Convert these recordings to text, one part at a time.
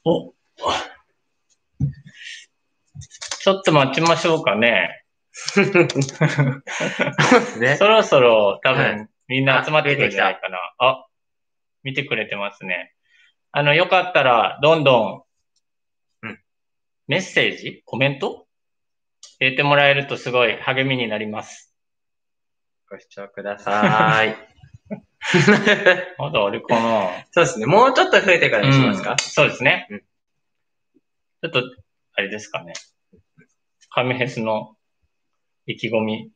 お、ちょっと待ちましょうかね。 そうですね。 そろそろ多はい分みんな集まってくるんじゃないかな。あ、見てくれてますね。よかったらどんどんうんメッセージ、コメント入れてもらえるとすごい励みになります。 ご視聴ください。 まだあれかな。 そうですね。もうちょっと増えてからにしますか？ そうですね。 うんちょっと、あれですかね。神フェスの意気込み。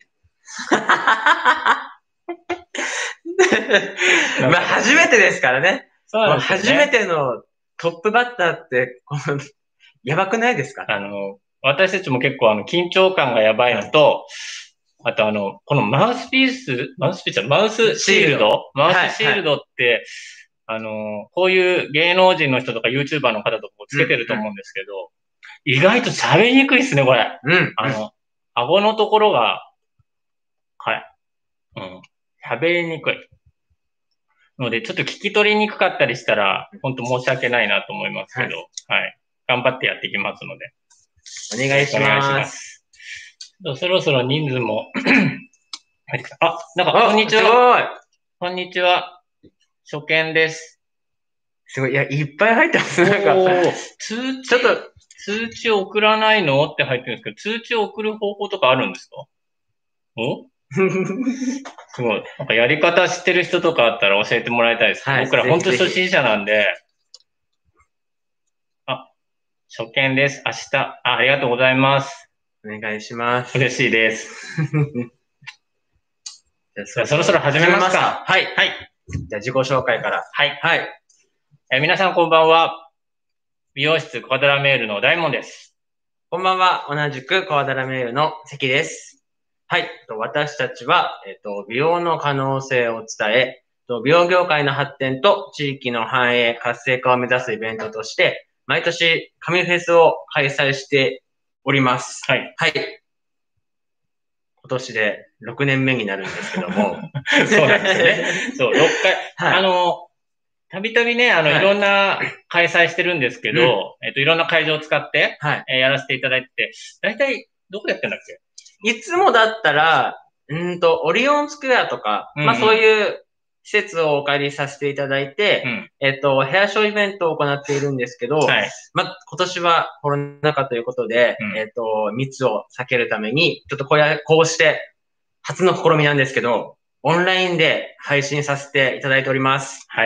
まあ、初めてですからね。 そうなんですよね。 初めてのトップバッターって、やばくないですか？ 私たちも結構緊張感がやばいのと、あとこのマウスシールドって、こういう芸能人の人とか YouTuber の方とかつけてると思うんですけど、意外と喋りにくいですね、これ。顎のところが、はい。喋りにくい。ので、ちょっと聞き取りにくかったりしたら、本当申し訳ないなと思いますけど、はい。頑張ってやっていきますので。 お願いします。 そろそろ人数もなんか、こんにちは。 すごい。 こんにちは。初見です。 すごい。いや、いっぱい入ってます。なんか、ちょっと、 通知送らないのって入ってるんですけど、通知を送る方法とかあるんですか？すごい。なんかやり方知ってる人とかあったら教えてもらいたいです。はい、僕ら本当初心者なんで。初見です。明日。ありがとうございます。 お願いします。 嬉しいです。じゃあそろそろ始めますか。 はい。はい。じゃあ自己紹介から。 はい。はい。皆さんこんばんは。美容室コアダラメールの大門です。 こんばんは。同じくコアダラメールの関です。はい。私たちは、美容の可能性を伝え、美容業界の発展と地域の繁栄、活性化を目指すイベントとして、毎年神フェスを開催しております。はい。はい。今年で6年目になるんですけども。 そうなんですよね。そう、6回。はい、たびたびね、いろんな開催してるんですけど、いろんな会場を使って、やらせていただいてて、だいたいどこでやってんだっけ？ いつもだったら、オリオンスクエアとか、まあそういう施設をお借りさせていただいて、ヘアショーイベントを行っているんですけど、まあ今年はコロナ禍ということで、密を避けるために、ちょっとこうして初の試みなんですけど、オンラインで配信させていただいております。 はい。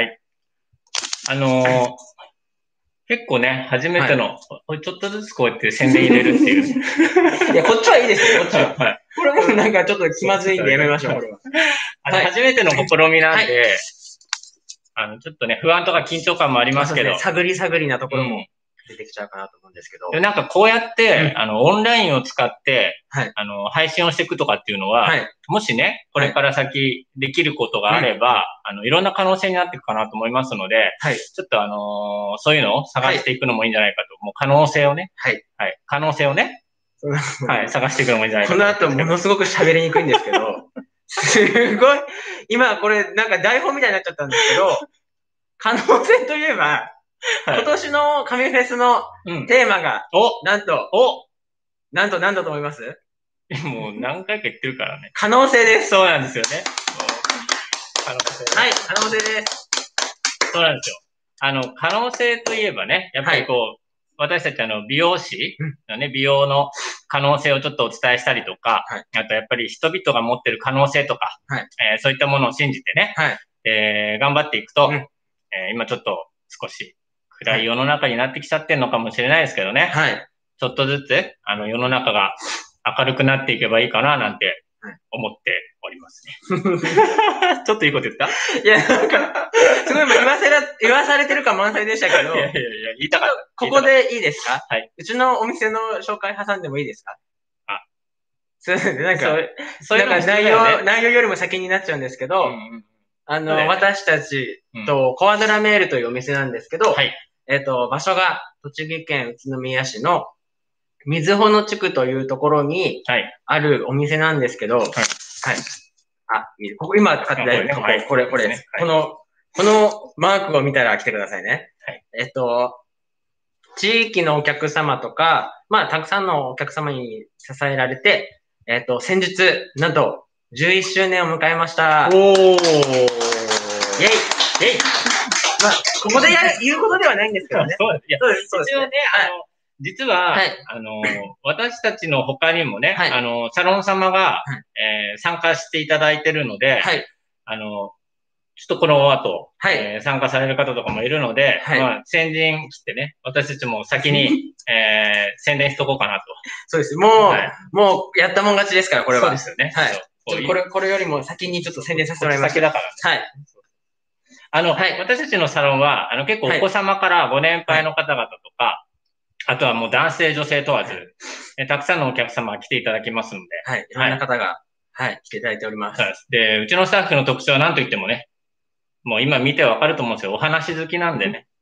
結構ね、初めての、ちょっとずつこうやって宣伝入れるっていう。 いや、こっちはいいですよ、こっちは。はい、これもなんかちょっと気まずいんでやめましょう、これは。 初めての試みなんで、ちょっとね、不安とか緊張感もありますけど。 探りなところも出てきちゃうかなと思うんですけど。 なんかこうやって、オンラインを使って、配信をしていくとかっていうのは、もしね、これから先できることがあれば、いろんな可能性になっていくかなと思いますので、ちょっとそういうのを探していくのもいいんじゃないかと。もう可能性をね、可能性をね、探していくのもいいんじゃないかと。 この後ものすごく喋りにくいんですけど、すごい、今これなんか台本みたいになっちゃったんですけど、可能性といえば、今年の神フェスのテーマが、なんと何だと思います？ もう何回か言ってるからね。 可能性です。 そうなんですよね。 可能性。はい、可能性です。 そうなんですよ。可能性といえばね、やっぱりこう、私たち美容師のね、美容の可能性をちょっとお伝えしたりとか、あとやっぱり人々が持ってる可能性とか、そういったものを信じてね、頑張っていくと、今ちょっと少し暗い世の中になってきちゃってるのかもしれないですけどね、ちょっとずつ世の中が明るくなっていけばいいかななんて思っておりますね。ちょっといいこと言った？ いや、なんか、すごい言わされてる感満載でしたけど、 言いたかった。 ここでいいですか？ はい。 うちのお店の紹介挟んでもいいですか？そうですね、なんか内容よりも先になっちゃうんですけど、私たちとコアドラメールというお店なんですけど、場所が栃木県宇都宮市の瑞穂野地区というところにあるお店なんですけど、ここ今使ってたよね、これです。このマークを見たら来てくださいね。 地域のお客様とか、まあ、たくさんのお客様に支えられて、先日、なんと、11周年を迎えました。 おー。イェイイェイ。 まあ、ここで言うことではないんですけどね。 そうです。そうです。一応ね、実は、私たちの他にもね、サロン様が、参加していただいてるので、ちょっとこの後、参加される方とかもいるので、まあ、先陣切ってね、私たちも先に、宣伝しとこうかなと。 そうです。もう、やったもん勝ちですから、これは。 そうですよね。 はい。これよりも先にちょっと宣伝させてもらいます。 先だからね。はい。私たちのサロンは、結構お子様からご年配の方々とか、あとはもう男性、女性問わず、たくさんのお客様が来ていただきますので。 はい。いろんな方が、来ていただいております。 で、うちのスタッフの特徴は何と言ってもね、もう今見てわかると思うんですよ。お話好きなんでね。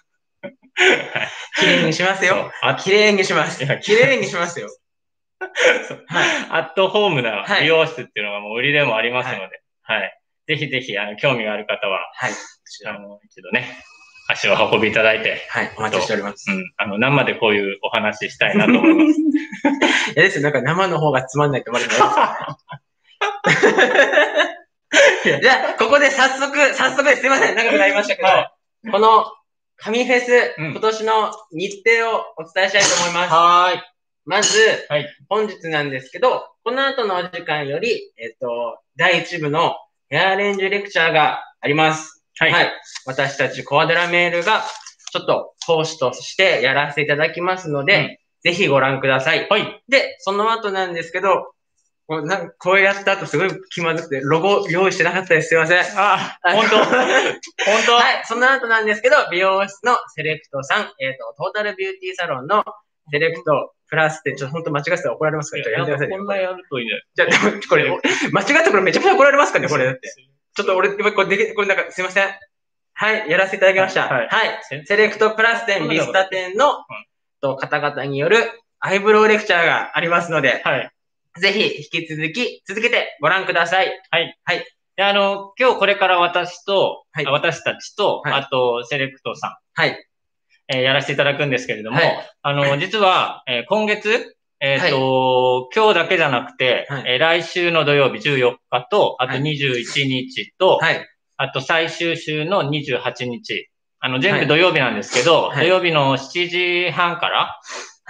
綺麗にしますよ。綺麗にします。綺麗にしますよ。 アットホームな美容室っていうのがもう売りでもありますので、ぜひぜひ、興味がある方は、一度ね、足を運びいただいて。 お待ちしております。 生でこういうお話したいなと思います。 いやですよ、なんか生の方がつまんないと思われてないですか。じゃあ、ここで早速ですいません、長くなりましたけど、この、神フェス、今年の日程をお伝えしたいと思います。まず、本日なんですけど、この後のお時間より、第1部のヘアアレンジレクチャーがあります。私たちコアドラメールが、ちょっと講師としてやらせていただきますので、ぜひご覧ください。で、その後なんですけど、こうやった後すごい気まずくて、ロゴ用意してなかったです。すいません。 本当その後なんですけど、美容室のセレクトさん、トータルビューティーサロンのセレクトプラスって、ちょっと本当間違ってたら怒られますから、やめてくださいね。 こんなやるといいね。 じゃあ、これ、間違ったこれめちゃくちゃ怒られますかね、これだって。ちょっと俺、これなんかすいません。やらせていただきました。セレクトプラス店、ビスタ店の方々によるアイブロウレクチャーがありますので、ぜひ引き続き続けてご覧ください。 で、今日これから私たちと、あと、セレクトさん、やらせていただくんですけれども、実は、今月、今日だけじゃなくて、来週の土曜日14日と、あと21日と、あと最終週の28日、全部土曜日なんですけど、土曜日の7時半から、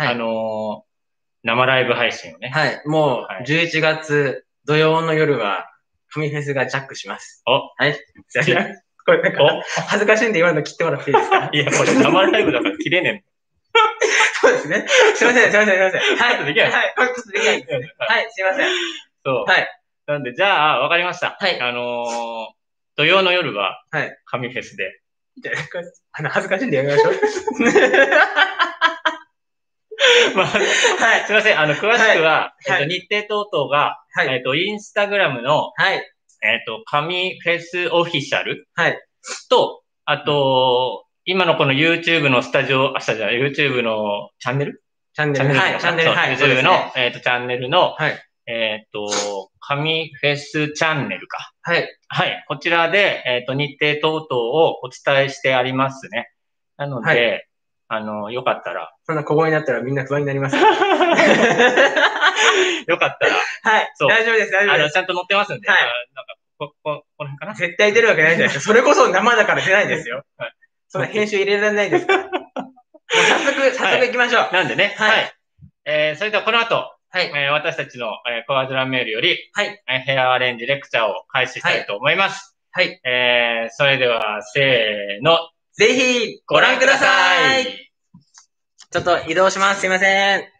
生ライブ配信をね。 もう、11月土曜の夜は、神フェスがジャックします。これなんか、恥ずかしいんで今の切ってもらっていいですか？ いや、これ生ライブだから切れねえ。 そうですね。すいません。 これできない。 できないですね。すいません。 そう。なんで、じゃあ、わかりました。土曜の夜は、神フェスで。 恥ずかしいんでやめましょう。 すいません。詳しくは、日程等々が、インスタグラムの、神フェスオフィシャルと、あと、今のこの YouTube のYouTube のチャンネルYouTube の、チャンネルの、神フェスチャンネルか。こちらで、日程等々をお伝えしてありますね。なので、よかったら。 そんな小声になったらみんな不安になります。 よかったら。 大丈夫です、大丈夫です。 ちゃんと載ってますんで。なんか、この辺かな。 絶対出るわけないじゃないですか。それこそ生だから出ないんですよ。その編集入れられないですから。もう早速行きましょう。 なんでね。それではこの後、私たちのコアドラメールより、ヘアアレンジレクチャーを開始したいと思います。それでは、せーの。 ぜひご覧ください。ちょっと移動します。すいません。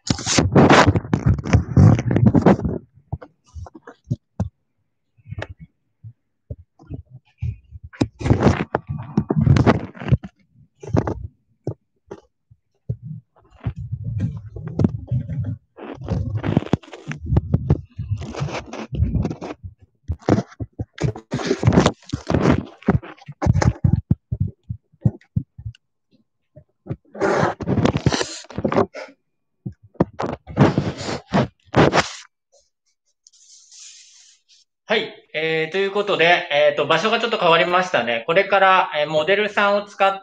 ということで、場所がちょっと変わりましたね。これから、モデルさんを使って、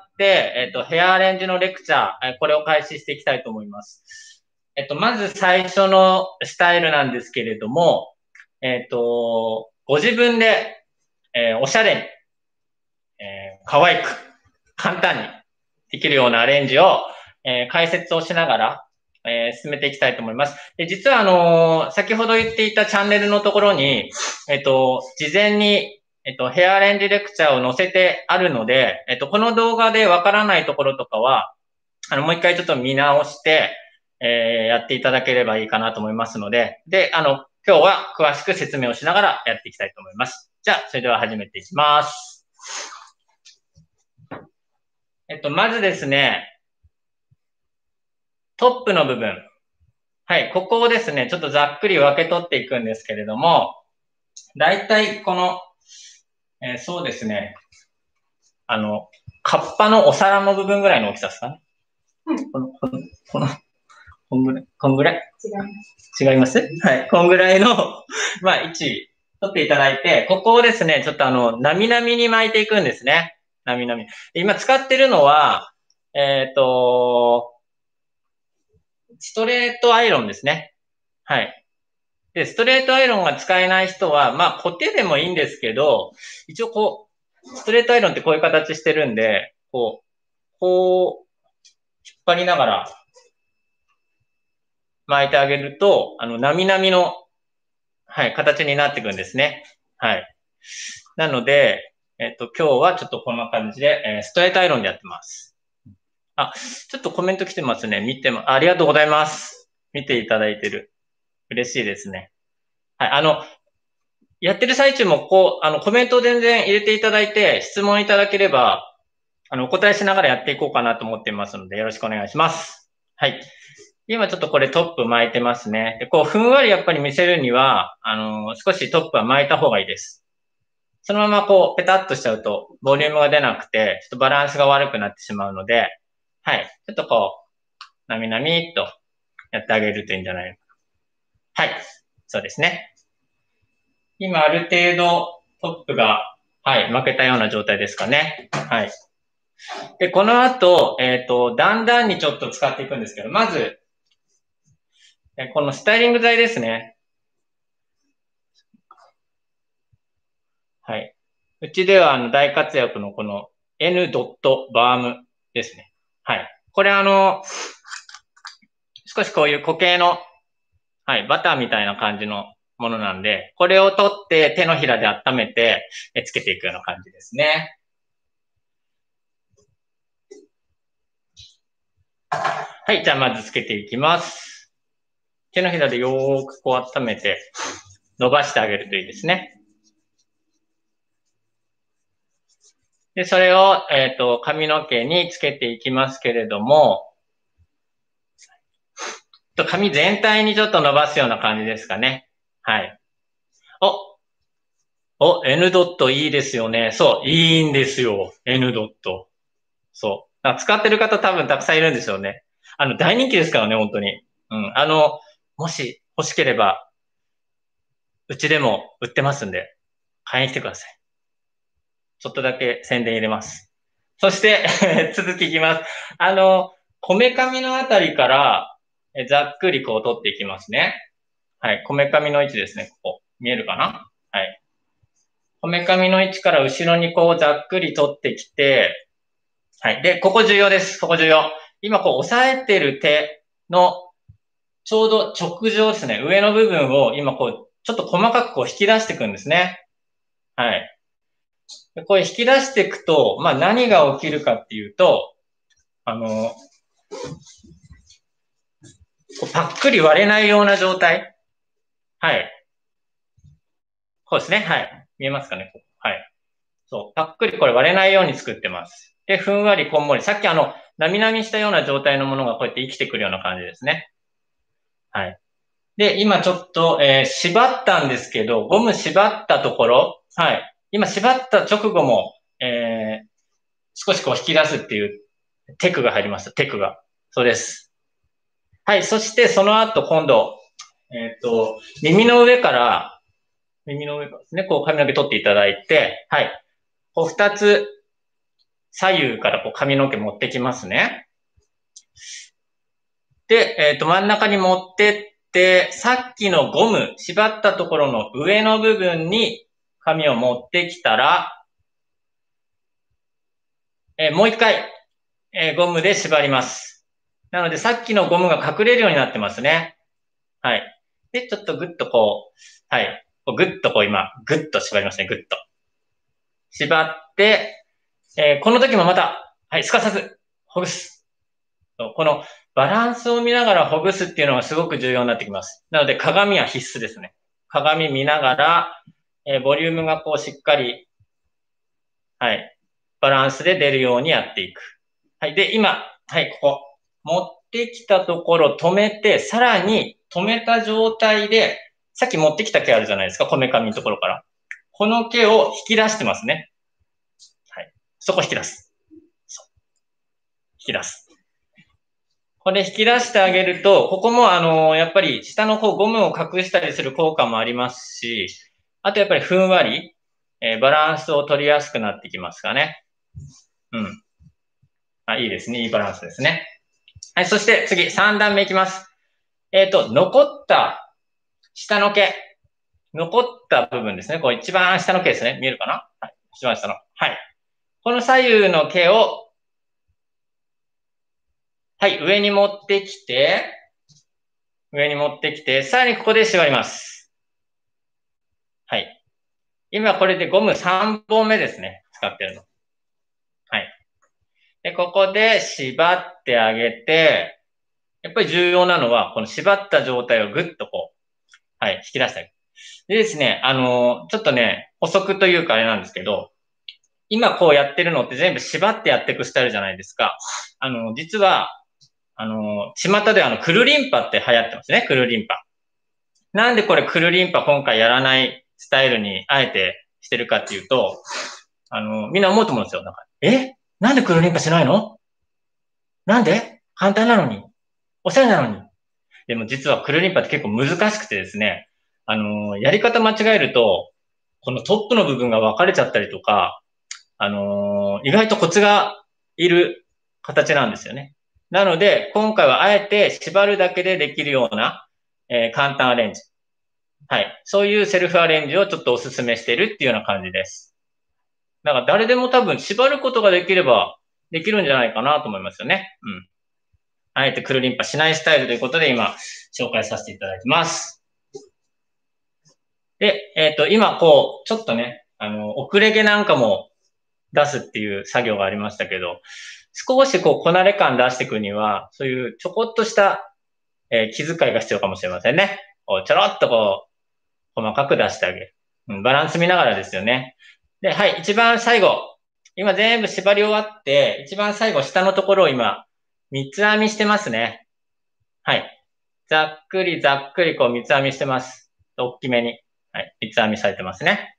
ヘアアレンジのレクチャー、これを開始していきたいと思います。まず最初のスタイルなんですけれども、ご自分で、おしゃれに、可愛く、簡単にできるようなアレンジを、解説をしながら、進めていきたいと思います。で、実は先ほど言っていたチャンネルのところに、事前に、ヘアアレンジレクチャーを載せてあるので、この動画でわからないところとかは、もう一回ちょっと見直して、やっていただければいいかなと思いますので、で、今日は詳しく説明をしながらやっていきたいと思います。じゃあ、それでは始めていきます。まずですね、トップの部分。はい、ここをですね、ちょっとざっくり分け取っていくんですけれども、だいたいこの、そうですね、カッパのお皿の部分ぐらいの大きさですかね。こんぐらい違いますはい。こんぐらいの、まあ、位置、取っていただいて、ここをですね、ちょっとなみなみに巻いていくんですね。なみなみ。今使ってるのは、ストレートアイロンですね。はい。で、ストレートアイロンが使えない人は、まあ、コテでもいいんですけど、一応こう、ストレートアイロンってこういう形してるんで、こう、引っ張りながら巻いてあげると、なみなみの、はい、形になっていくんですね。はい。なので、今日はちょっとこんな感じで、ストレートアイロンでやってます。あ、ちょっとコメント来てますね。ありがとうございます。見ていただいてる。嬉しいですね。はい、やってる最中もコメントを全然入れていただいて、質問いただければ、お答えしながらやっていこうかなと思っていますので、よろしくお願いします。はい。今ちょっとこれトップ巻いてますね。で、ふんわりやっぱり見せるには、少しトップは巻いた方がいいです。そのままペタッとしちゃうと、ボリュームが出なくて、ちょっとバランスが悪くなってしまうので、はい。ちょっとなみなみっとやってあげるといいんじゃないかな。はい。そうですね。今ある程度トップが、はい、負けたような状態ですかね。はい。で、この後、だんだんにちょっと使っていくんですけど、まず、このスタイリング剤ですね。はい。うちでは大活躍のこの N ドットバームですね。はい。これ少しこういう固形の、はい、バターみたいな感じのものなんで、これを取って手のひらで温めてつけていくような感じですね。はい、じゃあまずつけていきます。手のひらでよーく温めて伸ばしてあげるといいですね。で、それを、髪の毛につけていきますけれども、髪全体にちょっと伸ばすような感じですかね。はい。N ドットいいですよね。そう、いいんですよ。N ドット。そう。使ってる方多分たくさんいるんですよね。大人気ですからね、本当に。うん。もし欲しければ、うちでも売ってますんで、買いに来てください。ちょっとだけ宣伝入れます。そして続きいきます。こめかみのあたりから、ざっくり取っていきますね。はい。こめかみの位置ですね。ここ。見えるかな？はい。こめかみの位置から後ろにざっくり取ってきて、はい。で、ここ重要です。ここ重要。今押さえてる手のちょうど直上ですね。上の部分を今ちょっと細かく引き出していくんですね。はい。でこれ引き出していくと、まあ何が起きるかっていうと、パックリ割れないような状態。はい。こうですね。はい。見えますかね。はい。そう。パックリこれ割れないように作ってます。で、ふんわりこんもり。さっきなみなみしたような状態のものがこうやって生きてくるような感じですね。はい。で、今ちょっと、縛ったんですけど、ゴム縛ったところ、はい。今縛った直後も、少し引き出すっていうテクが入りました。テクが。そうです。はい。そしてその後今度、耳の上から、 耳の上からですね、こう髪の毛取っていただいて、はい。こう二つ、左右からこう髪の毛持ってきますね。で、真ん中に持ってって、さっきのゴム、縛ったところの上の部分に髪を持ってきたら、もう一回、ゴムで縛ります。なので、さっきのゴムが隠れるようになってますね。はい。で、ちょっとぐっとこう、はい。ぐっとこう今、ぐっと縛りますね、ぐっと。縛って、この時もまた、はい、すかさず、ほぐす。このバランスを見ながらほぐすっていうのがすごく重要になってきます。なので、鏡は必須ですね。鏡見ながら、ボリュームがこうしっかり、はい、バランスで出るようにやっていく。はい。で、今、はい、ここ。持ってきたところ止めて、さらに止めた状態で、さっき持ってきた毛あるじゃないですか、こめかみのところから。この毛を引き出してますね。はい。そこ引き出す。引き出す。これ引き出してあげると、ここもやっぱり下の方ゴムを隠したりする効果もありますし、あとやっぱりふんわり、バランスを取りやすくなってきますかね。うん。いいですね。いいバランスですね。はい、そして次、3段目いきます。残った下の毛。残った部分ですね。こう一番下の毛ですね。見えるかな？はい。一番下の。はい。この左右の毛を、はい、上に持ってきて、さらにここで縛ります。はい。今これでゴム3本目ですね。使ってるの。はい。で、ここで縛ってあげて、やっぱり重要なのは、この縛った状態をぐっとこう、はい、引き出してあげる。でですね、ちょっとね、補足というかあれなんですけど、今こうやってるのって全部縛ってやっていくスタイルじゃないですか。実は、巷でくるりんぱって流行ってますね、くるりんぱ。なんでこれくるりんぱ今回やらないスタイルにあえてしてるかっていうと、みんな思うと思うんですよ。なんでくるりんぱしないの？なんで？簡単なのに。おしゃれなのに。でも実はくるりんぱって結構難しくてですね、やり方間違えると、このトップの部分が分かれちゃったりとか、意外とコツがいる形なんですよね。なので、今回はあえて縛るだけでできるような、簡単アレンジ。はい。そういうセルフアレンジをちょっとお勧めしてるっていうような感じです。だから誰でも多分縛ることができればできるんじゃないかなと思いますよね。うん。あえてくるりんぱしないスタイルということで今紹介させていただいてます。で、今こう、ちょっとね、遅れ毛なんかも出すっていう作業がありましたけど、少しこう、こなれ感出していくには、そういうちょこっとした、気遣いが必要かもしれませんね。こうちょろっとこう、細かく出してあげる。うん、バランス見ながらですよね。で、はい、一番最後。今全部縛り終わって、一番最後下のところを今、三つ編みしてますね。はい。ざっくりざっくりこう三つ編みしてます。大きめに。はい。三つ編みされてますね。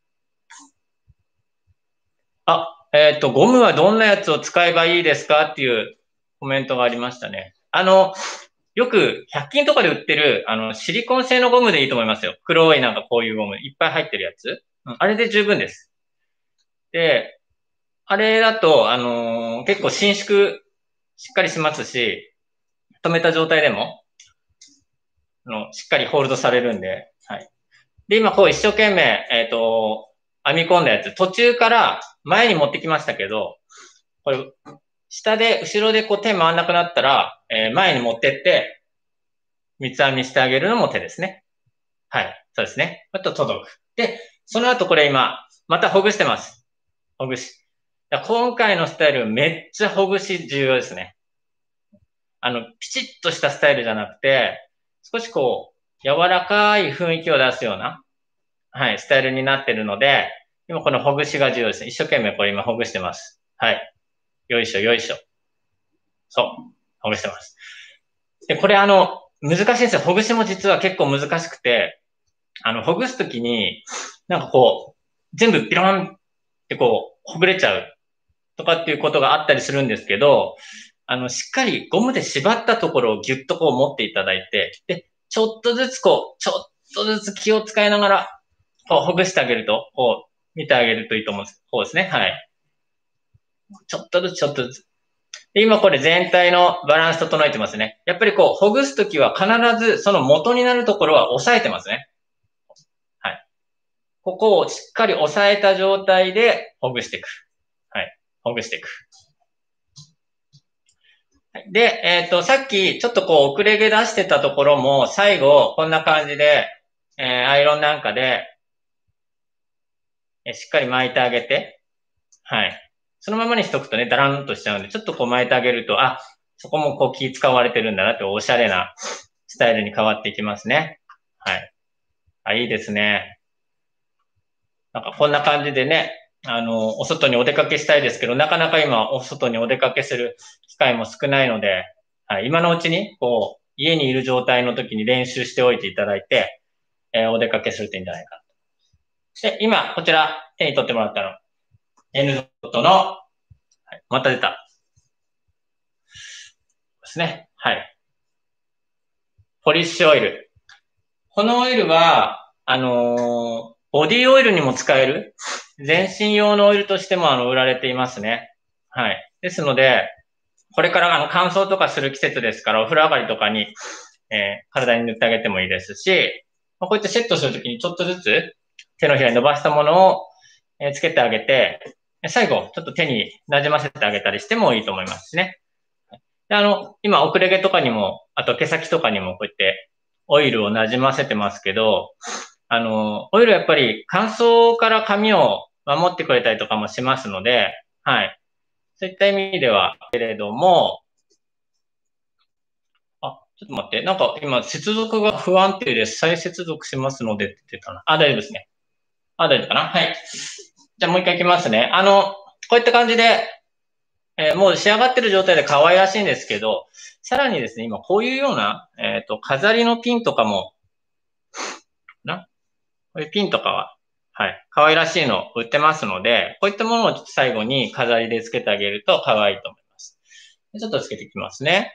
ゴムはどんなやつを使えばいいですかっていうコメントがありましたね。よく100均とかで売ってる、シリコン製のゴムでいいと思いますよ。黒いなんかこういうゴム、いっぱい入ってるやつ。うん、あれで十分です。で、あれだと、結構伸縮しっかりしますし、止めた状態でも、しっかりホールドされるんで、はい。で、今こう一生懸命、編み込んだやつ、途中から前に持ってきましたけど、これ、下で、後ろでこう手回んなくなったら、前に持ってって、三つ編みしてあげるのも手ですね。はい。そうですね。あと届く。で、その後これ今、またほぐしてます。ほぐし。今回のスタイルめっちゃほぐし重要ですね。ピチッとしたスタイルじゃなくて、少しこう、柔らかい雰囲気を出すような、はい、スタイルになってるので、今このほぐしが重要ですね。一生懸命これ今ほぐしてます。はい。よいしょ、よいしょ。そう。ほぐしてます。で、これ難しいんですよ。ほぐしも実は結構難しくて、ほぐすときに、なんかこう、全部ピロンってこう、ほぐれちゃうとかっていうことがあったりするんですけど、しっかりゴムで縛ったところをギュッとこう持っていただいて、で、ちょっとずつ気を使いながら、 ほぐしてあげると、こう、見てあげるといいと思うんです。こうですね。はい。ちょっとずつ、ちょっとずつ。で今これ全体のバランス整えてますね。やっぱりこう、ほぐすときは必ずその元になるところは押さえてますね。はい。ここをしっかり押さえた状態でほぐしていく。はい。ほぐしていく。で、さっきちょっとこう遅れ毛出してたところも最後こんな感じで、アイロンなんかで、しっかり巻いてあげて、はい。そのままにしとくとね、だらんとしちゃうんで、ちょっとこう巻いてあげると、あ、そこもこう気使われてるんだなっておしゃれなスタイルに変わっていきますね。はい。あ、いいですね。なんかこんな感じでね、お外にお出かけしたいですけど、なかなか今お外にお出かけする機会も少ないので、はい、今のうちに、こう、家にいる状態の時に練習しておいていただいて、お出かけするといいんじゃないかと。で、今、こちら、手に取ってもらったの。N ドットの、はい、また出た。ですね。はい。ポリッシュオイル。このオイルは、ボディオイルにも使える、全身用のオイルとしても売られていますね。はい。ですので、これから乾燥とかする季節ですから、お風呂上がりとかに、体に塗ってあげてもいいですし、こうやってセットするときにちょっとずつ手のひらに伸ばしたものを、つけてあげて、最後、ちょっと手に馴染ませてあげたりしてもいいと思いますしね。で今、遅れ毛とかにも、あと毛先とかにもこうやってオイルを馴染ませてますけど、オイルやっぱり乾燥から髪を守ってくれたりとかもしますので、はい。そういった意味では、けれども、ちょっと待って。なんか今、接続が不安定です。再接続しますのでって言ってたな。大丈夫ですね。大丈夫かな。はい。じゃあもう一回いきますね。こういった感じで、もう仕上がってる状態で可愛らしいんですけど、さらにですね、今こういうような、飾りのピンとかも、こういうピンとかは、はい、可愛らしいの売ってますので、こういったものをちょっと最後に飾りでつけてあげると可愛いと思います。ちょっとつけていきますね。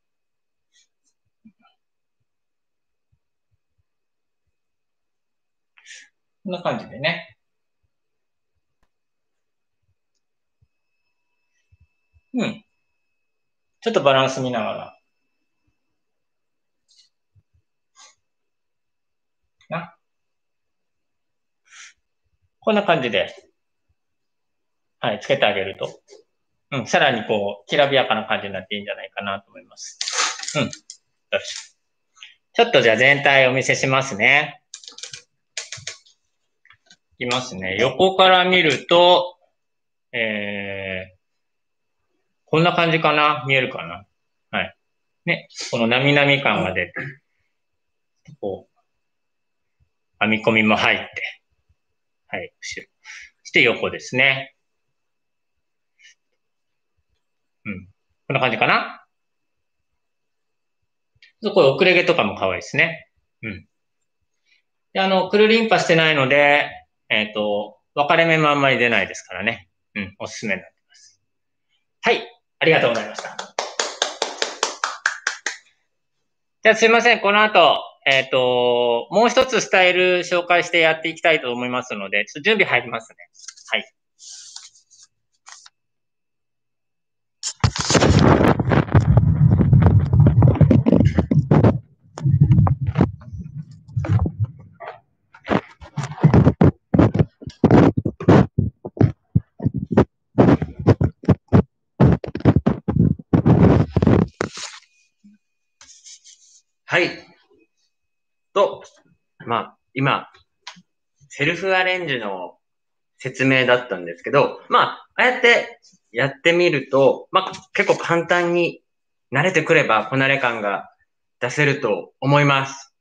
こんな感じでね。うん。ちょっとバランス見ながら。な。こんな感じで、はい、つけてあげると、うん、さらにこう、きらびやかな感じになっていいんじゃないかなと思います。うん。ちょっとじゃあ全体お見せしますね。いきますね。横から見ると、こんな感じかな？見えるかな？はい。ね、このなみなみ感が出て、こう、編み込みも入って、はい、後ろ。そして横ですね。うん。こんな感じかな？これ遅れ毛とかも可愛いですね。うん。で、くるりんぱしてないので、分かれ目もあんまり出ないですからね。うん、おすすめになってます。はい、ありがとうございました。じゃあすいません、この後、もう一つスタイル紹介してやっていきたいと思いますので、ちょっと準備入りますね。はい。 はい。今、セルフアレンジの説明だったんですけど、ああやってやってみると、結構簡単に慣れてくればこなれ感が出せると思います。